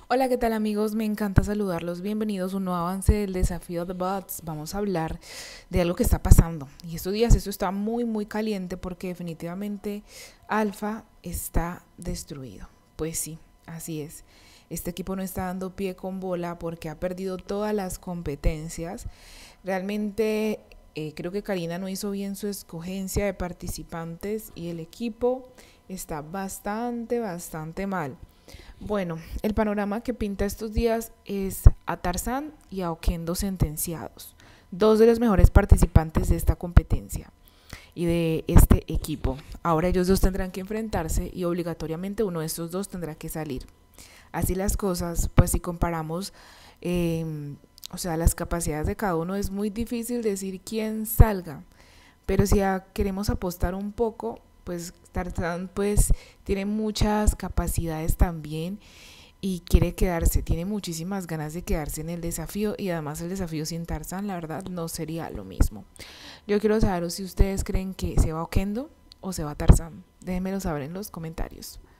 Hola, ¿qué tal amigos? Me encanta saludarlos. Bienvenidos a un nuevo avance del desafío de bots. Vamos a hablar de algo que está pasando. Y estos días esto está muy caliente porque definitivamente Alfa está destruido. Pues sí, así es. Este equipo no está dando pie con bola porque ha perdido todas las competencias. Realmente creo que Karina no hizo bien su escogencia de participantes y el equipo está bastante mal. Bueno, el panorama que pinta estos días es a Tarzán y a Oquendo sentenciados, dos de los mejores participantes de esta competencia y de este equipo. Ahora ellos dos tendrán que enfrentarse y obligatoriamente uno de estos dos tendrá que salir. Así las cosas, pues si comparamos, las capacidades de cada uno, es muy difícil decir quién salga. Pero si queremos apostar un poco, pues Tarzán pues tiene muchas capacidades también y quiere quedarse, tiene muchísimas ganas de quedarse en el desafío y además el desafío sin Tarzán la verdad no sería lo mismo. Yo quiero saber si ustedes creen que se va Oquendo o se va Tarzán. Déjenmelo saber en los comentarios.